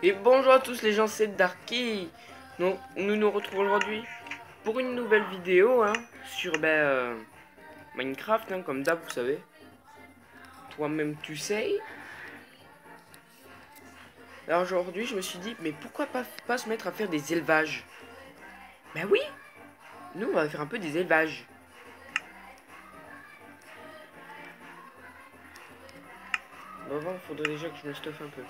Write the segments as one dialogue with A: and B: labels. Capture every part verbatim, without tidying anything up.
A: Et bonjour à tous les gens, c'est Darky. Donc nous nous retrouvons aujourd'hui pour une nouvelle vidéo hein, sur ben, euh, Minecraft, hein, comme d'hab, vous savez. Toi-même tu sais. Alors aujourd'hui je me suis dit, mais pourquoi pas, pas se mettre à faire des élevages? Ben oui, nous on va faire un peu des élevages. Bon, avant, il faudrait déjà que je me stuffe un peu.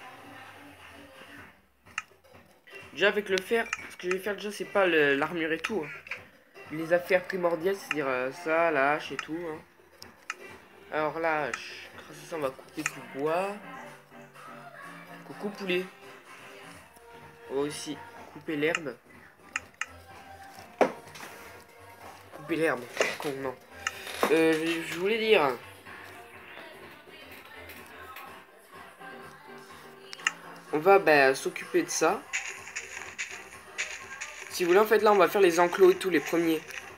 A: Déjà avec le fer, ce que je vais faire déjà c'est pas l'armure et tout. Hein. Les affaires primordiales, c'est-à-dire euh, ça, la hache et tout. Hein. Alors la hache, grâce à ça on va couper du bois. Coucou poulet. On va aussi couper l'herbe. Couper l'herbe. Con, non. Euh, je, je voulais dire. On va bah, s'occuper de ça. Si vous voulez, en fait, là, on va faire les enclos et tout, les premiers.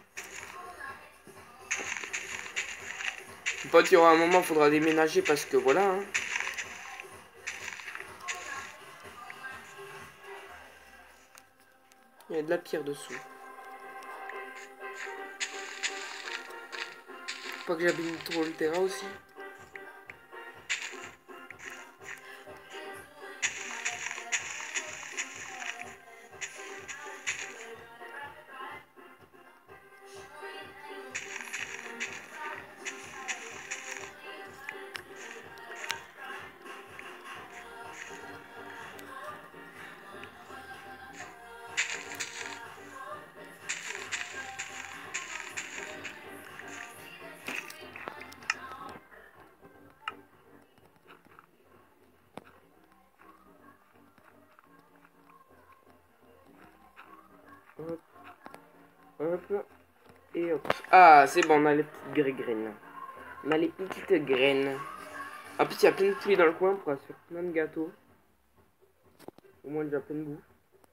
A: Pas qu'il y aura un moment, il faudra déménager parce que voilà. Hein. Il y a de la pierre dessous. Faut pas que j'abîme trop le terrain aussi. Hop. Hop. Et hop. Ah, c'est bon, on a les petites graines. On a les petites graines. En plus, il y a plein de poulets dans le coin, on pourra se faire plein de gâteaux. Au moins, déjà plein de bouffe.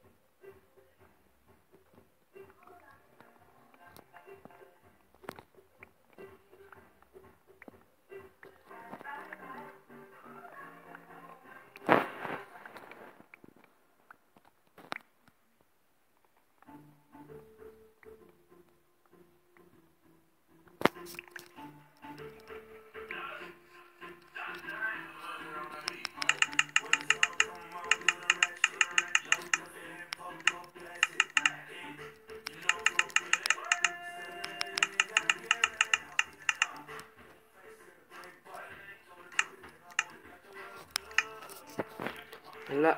A: Là.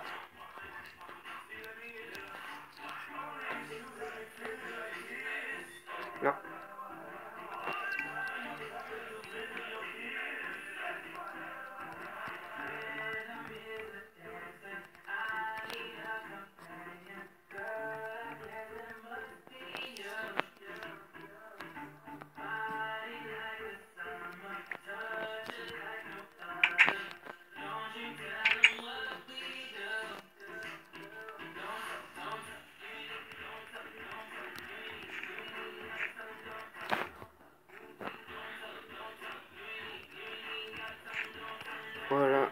A: Non. Voilà.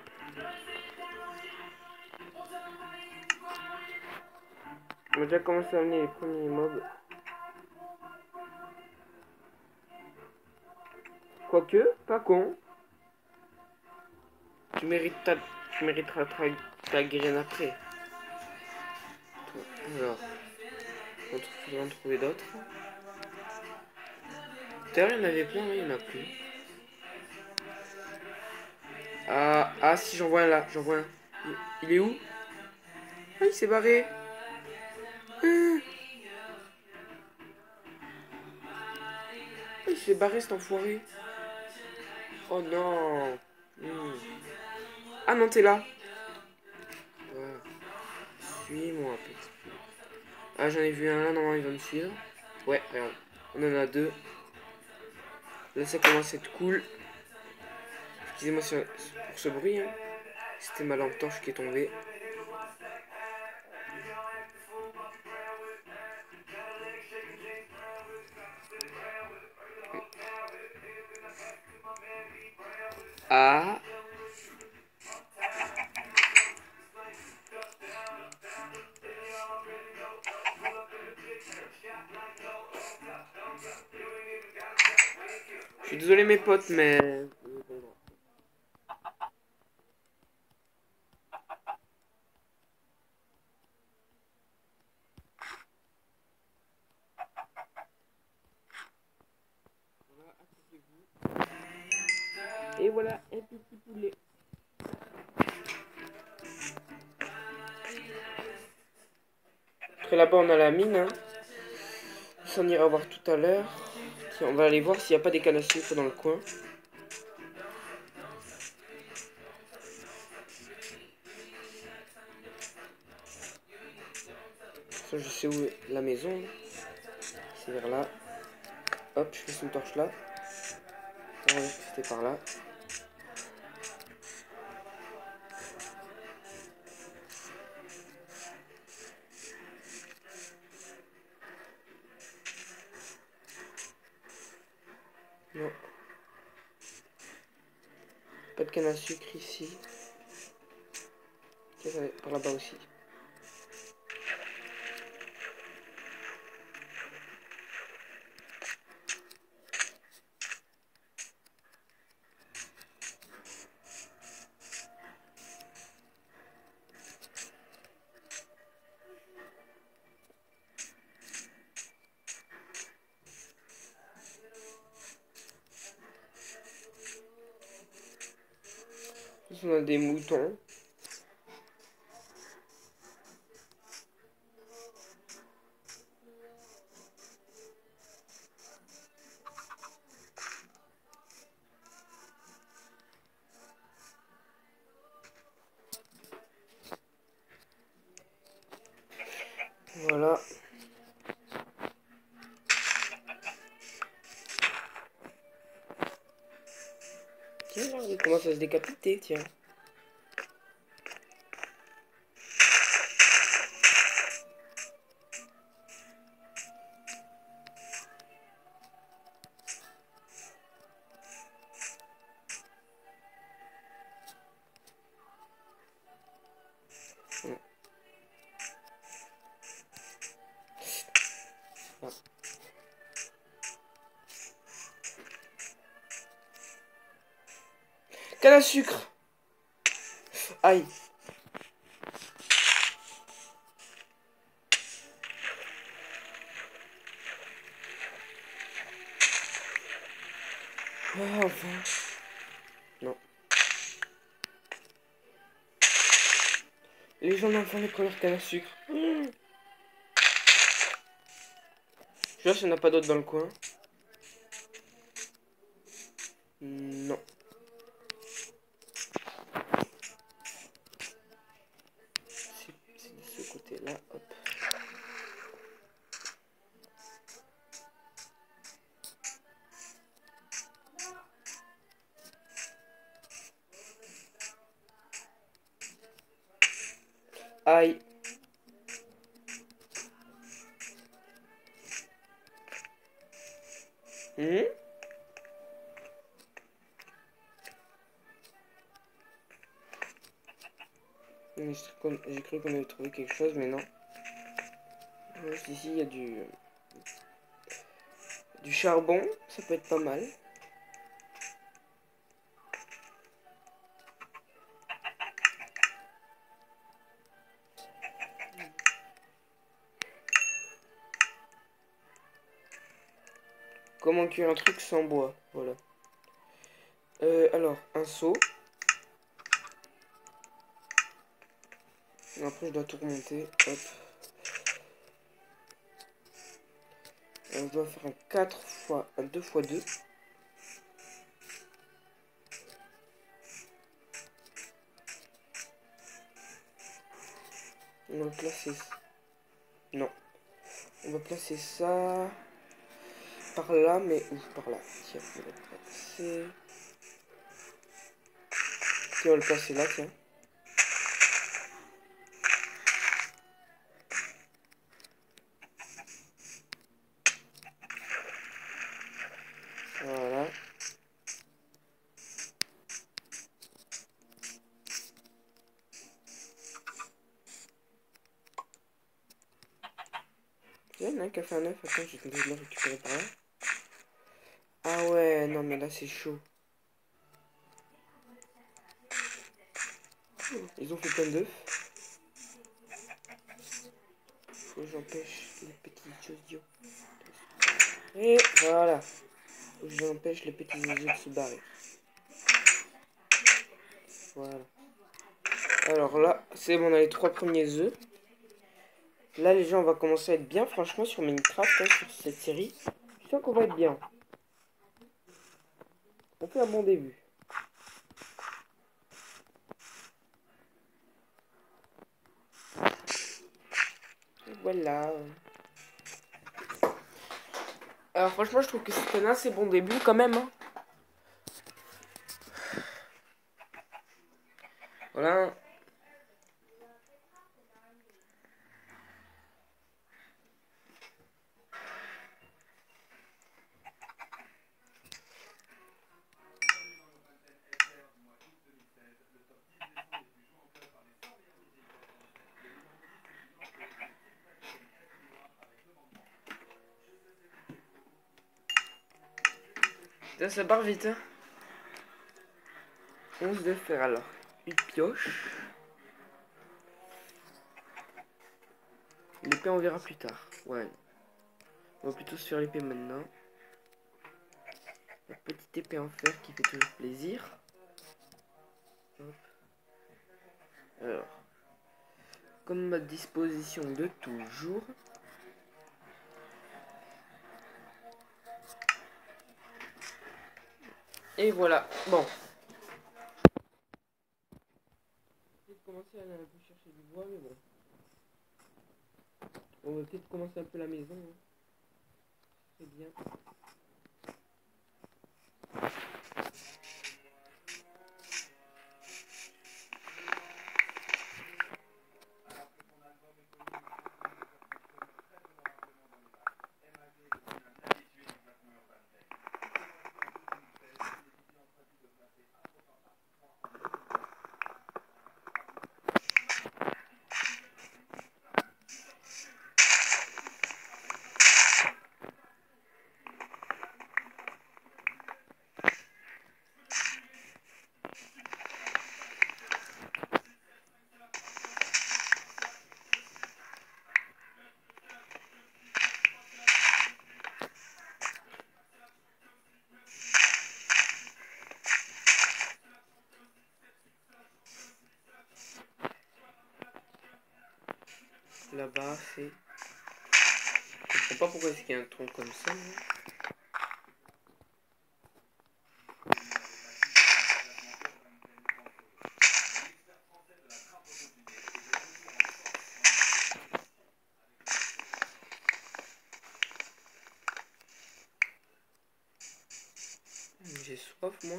A: On a déjà commencé à amener les premiers mobs. Quoique, pas con. Tu mérites ta... Tu mériteras ta, ta graine après. Alors, on va en trouver d'autres. D'ailleurs, il y en avait plein, mais il n'y en a plus. Ah, ah si, j'en vois un là, j'en vois un. Il, il est où? Ah, il s'est barré. Ah, il s'est barré cet enfoiré. Oh non. Hmm. Ah non, t'es là. Voilà. Suis-moi, petit. Ah, j'en ai vu un là, normalement il va me suivre. Ouais, regarde. On en a deux. Là, ça commence à être cool. Excusez-moi pour ce bruit. Hein. C'était ma lampe torche qui est tombée. Ah. suis désolé mes potes, mais... Et voilà, un petit poulet. Après là-bas on a la mine. Hein. Ça on ira voir tout à l'heure. Tiens, on va aller voir s'il n'y a pas des cannes à sucre dans le coin. Ça je sais où est la maison. C'est vers là. Hop, je fais une torche là. On va c'était par là. Non. Pas de canne à sucre ici. Ok, ça va par là-bas aussi. Ici, on a des moutons. Voilà. Tiens, là, il commence à se décapiter, tiens. Ah. Canne à sucre. Aïe. Ah, enfin. Non. Les gens n'ont pas les premières cannes à sucre. Mmh. Je vois s'il n'y en a pas d'autres dans le coin. Non. C'est de ce côté-là. Hop. Aïe. Mmh. J'ai cru qu'on avait trouvé quelque chose, mais non. Juste ici, il y a du... du charbon. Ça peut être pas mal. Comment cuire un truc sans bois, voilà. Euh, alors, un seau. Après, je dois tout remonter. Hop. Alors, je dois faire un quatre fois, un deux fois deux. On va placer... Non. On va placer ça... par là, mais... Ouf, par là. Tiens, on va le placer... Tiens, on va le placer là, tiens. Voilà. Il y en a un qui a fait un œuf. Attends, je vais le récupérer par là. Ah ouais, non mais là c'est chaud. Ils ont fait plein d'œufs. Faut que j'empêche les petits odios. Et voilà. Faut que j'empêche les petits odios de se barrer. Voilà. Alors là, c'est bon, on a les trois premiers œufs. Là, les gens, on va commencer à être bien, franchement, sur Minecraft, hein, sur cette série. Je sens qu'on va être bien. On fait un bon début. Et voilà. Alors franchement, je trouve que c'est un assez bon début quand même. Hein. Voilà. Ça, ça part vite. Hein. onze de fer alors. Une pioche. L'épée, on verra plus tard. Ouais. On va plutôt se faire l'épée maintenant. La petite épée en fer qui fait toujours plaisir. Hop. Alors. Comme ma disposition de toujours. Et voilà. Bon. Je vais commencer à aller un peu chercher du bois, mais bon. On va peut-être commencer un peu la maison. Hein. C'est bien. Là-bas, c'est... Je comprends pas pourquoi est-ce qu'il y a un tronc comme ça. Hein. J'ai soif, moi.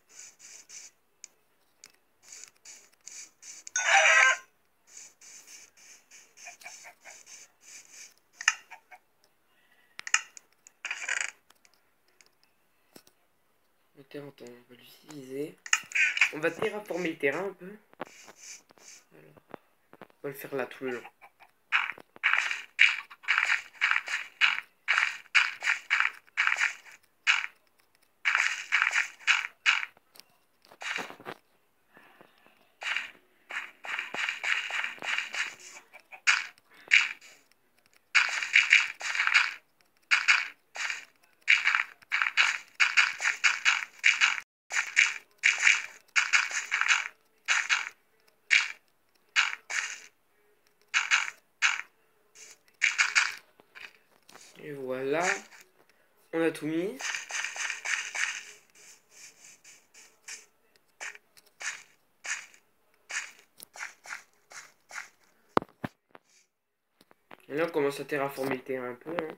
A: Le terrain, attends, on va l'utiliser. On va terraformer le terrain un peu. Alors, on va le faire là tout le long. Et voilà, on a tout mis. Et là, on commence à terraformer le terrain un peu. Hein.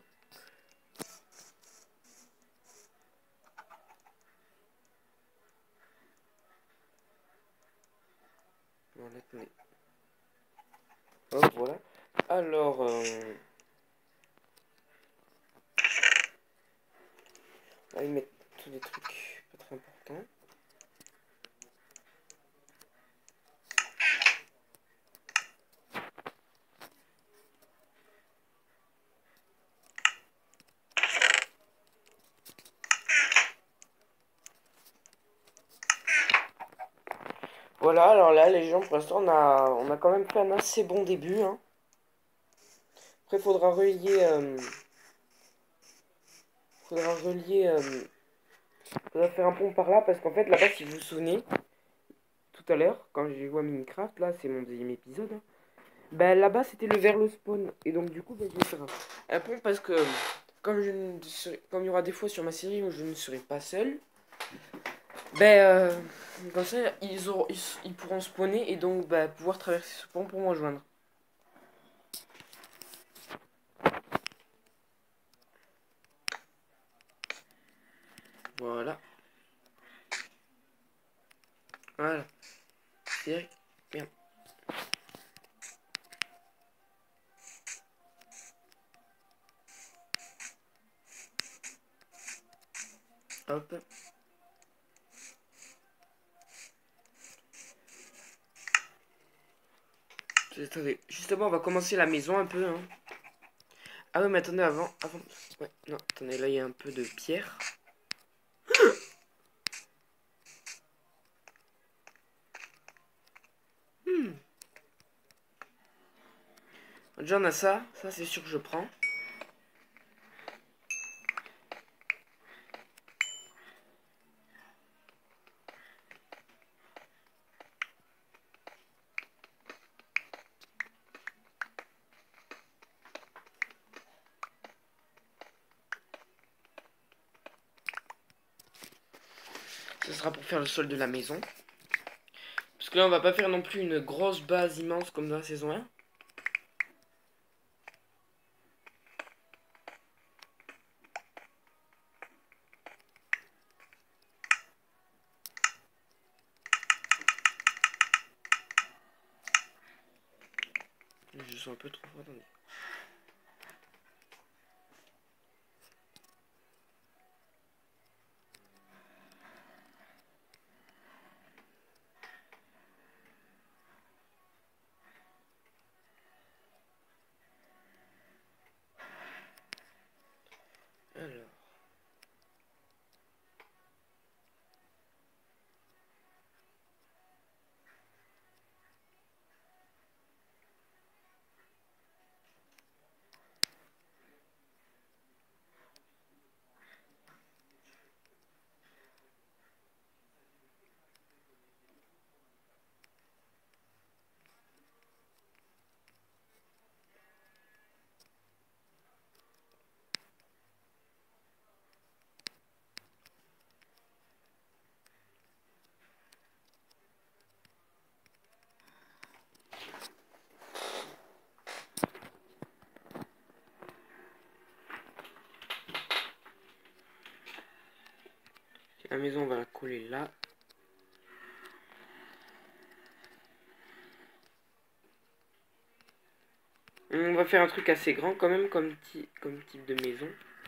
A: Voilà, tenez. Hop, voilà. Alors, euh... on va y mettre tous les trucs pas très importants. Voilà, alors là, les gens, pour l'instant, on a, on a quand même fait un assez bon début. Hein. Après, il faudra relier... Euh, faudra relier... Euh, faudra faire un pont par là, parce qu'en fait, là-bas, si vous vous souvenez, tout à l'heure, quand j'ai joué à Minecraft, là, c'est mon deuxième épisode, hein, ben là-bas, c'était le vers le spawn. Et donc, du coup, ben, je vais faire un, un pont, parce que comme, je ne serai, comme il y aura des fois sur ma série où je ne serai pas seul, ben, euh, comme ça, ils, auront, ils, ils pourront spawner et donc ben, pouvoir traverser ce pont pour me rejoindre. Voilà. Voilà. C'est bien. Hop. Attendez, justement, on va commencer la maison un peu. Hein. Ah oui, mais attendez, avant, avant... Ouais, non, attendez, là, il y a un peu de pierre. Hmm. Déjà, on a ça. Ça, c'est sûr que je prends. Ce sera pour faire le sol de la maison. Parce que là, on va pas faire non plus une grosse base immense comme dans la saison un. Je suis un peu trop fort, attendez. Alors. La maison, on va la coller là. On va faire un truc assez grand quand même comme, comme type de maison.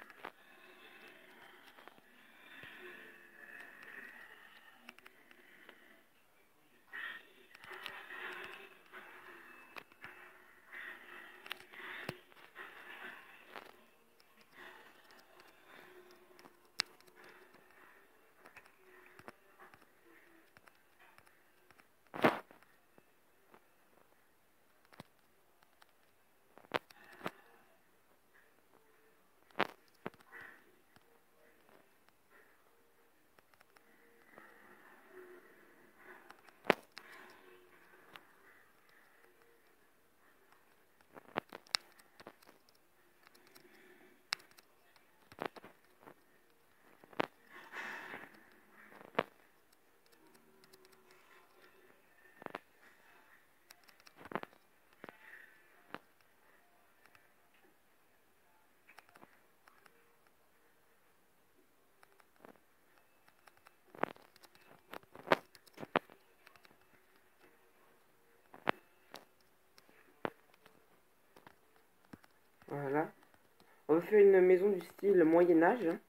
A: Voilà. On va faire une maison du style Moyen-Âge. Hein.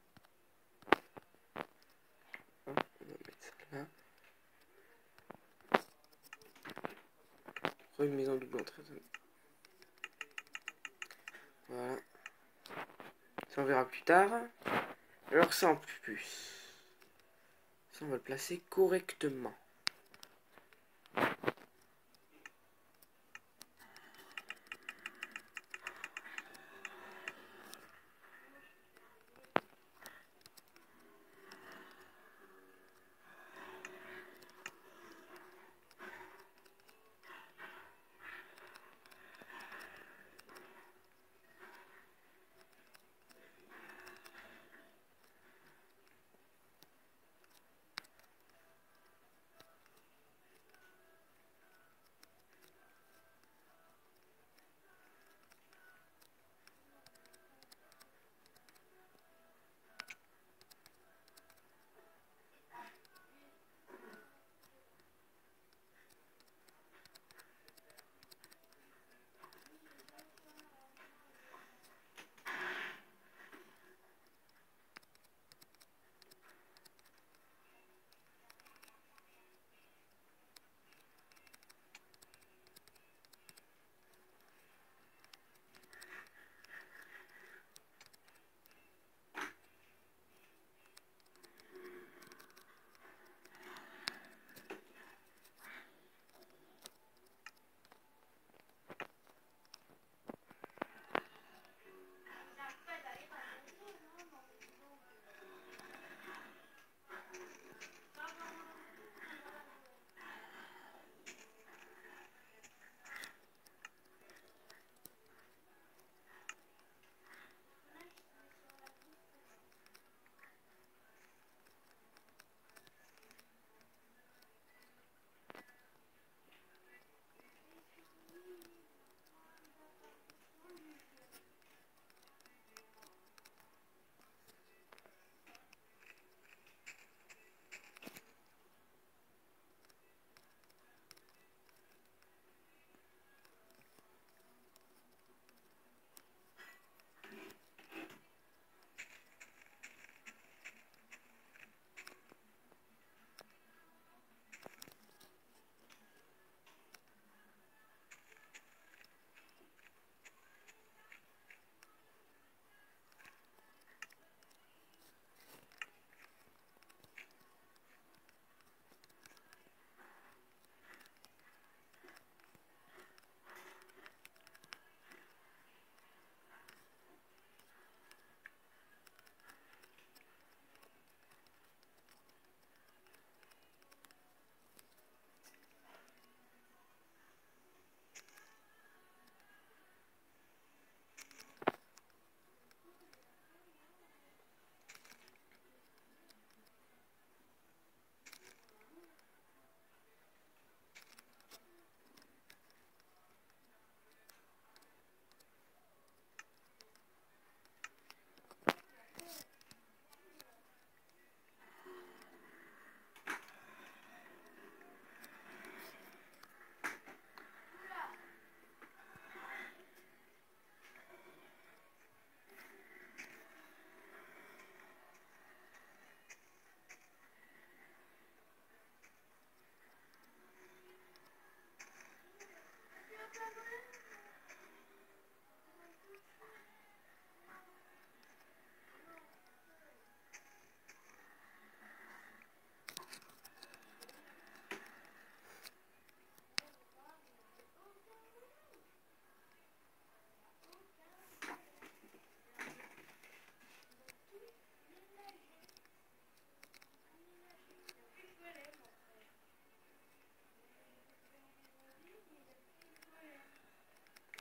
A: On va mettre ça là. Une maison double entrée. Voilà. Ça on verra plus tard. Alors ça en plus. Ça on va le placer correctement.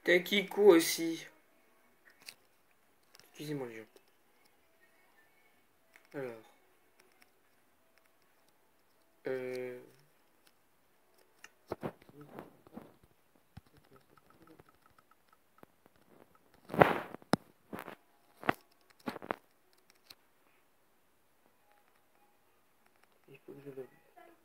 A: T'as Kikou aussi. Excusez-moi les gens. Alors. Euh... Il faut que je le...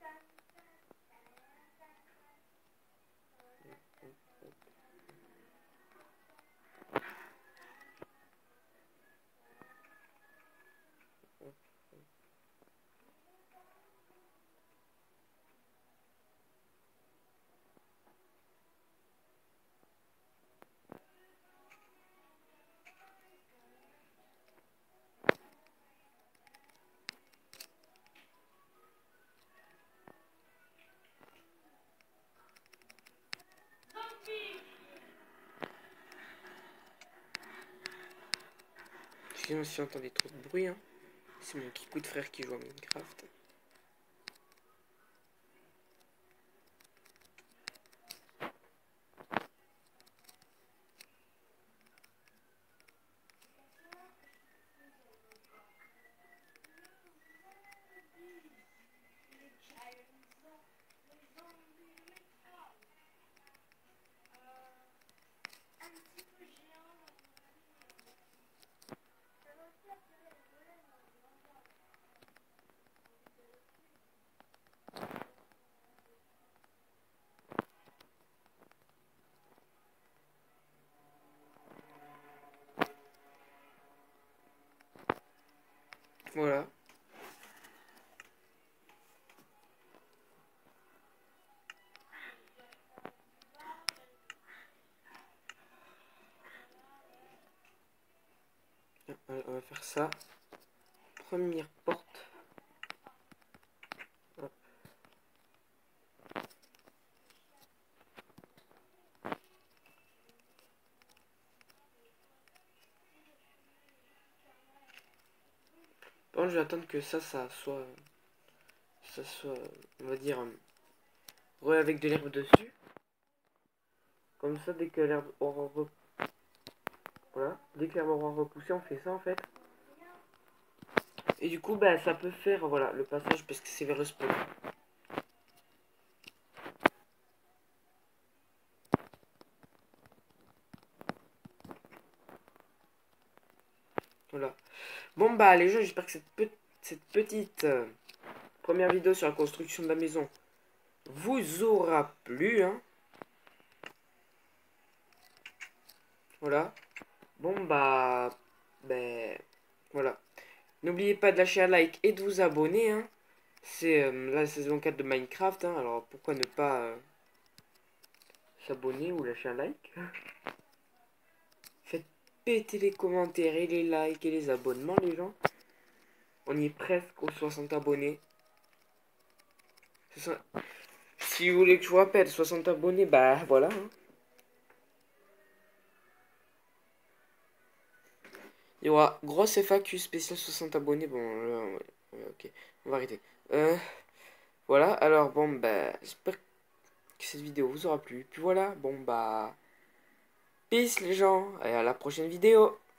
A: Excusez-moi si vous entendez trop de bruit, hein. C'est mon Kikou de frère qui joue à Minecraft. Voilà. On va faire ça. Première porte. Hop. Bon, je vais attendre que ça, ça soit... Ça soit, on va dire, re avec de l'herbe dessus. Comme ça, dès que l'herbe aura re... Voilà. Dès que l'herbe aura repoussé, on fait ça en fait. Et du coup, bah, ça peut faire, voilà, le passage parce que c'est vers le spawn. Voilà. Bon, bah, les gens, j'espère que cette, pe cette petite euh, première vidéo sur la construction de la maison vous aura plu, hein. Voilà. Bon, bah, ben, voilà. N'oubliez pas de lâcher un like et de vous abonner, hein. C'est euh, la saison quatre de Minecraft, hein. Alors, pourquoi ne pas euh, s'abonner ou lâcher un like? Faites péter les commentaires et les likes et les abonnements, les gens. On y est presque aux soixante abonnés. Si vous voulez que je vous rappelle, soixante abonnés, bah voilà. Hein. Il y aura grosse F A Q spécial soixante abonnés. Bon, là, ouais, ouais, ok, on va arrêter. Euh, voilà, alors bon, bah, j'espère que cette vidéo vous aura plu. Puis voilà, bon, bah, peace les gens, et à la prochaine vidéo.